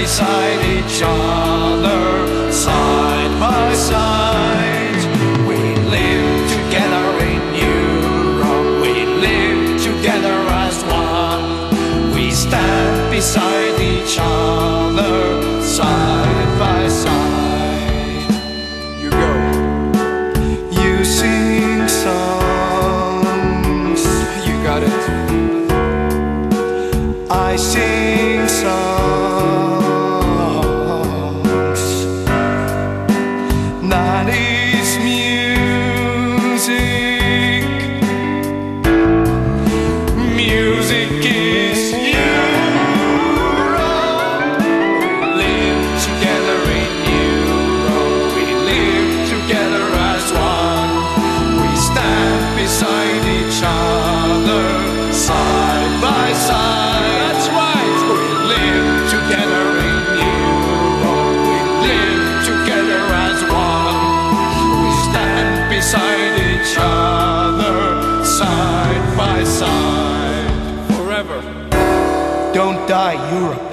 beside each other, side by side. We live together in Europe, we live together as one. We stand beside each other, side by side. You go. You sing songs, you got it. I sing songs. That is music. Music is Europe. We live together in Europe. We live together as one. We stand beside each other, side by side. That's right. We live together in Europe. We live together as one. We stand beside each other, side by side. Forever. Don't die, Europe.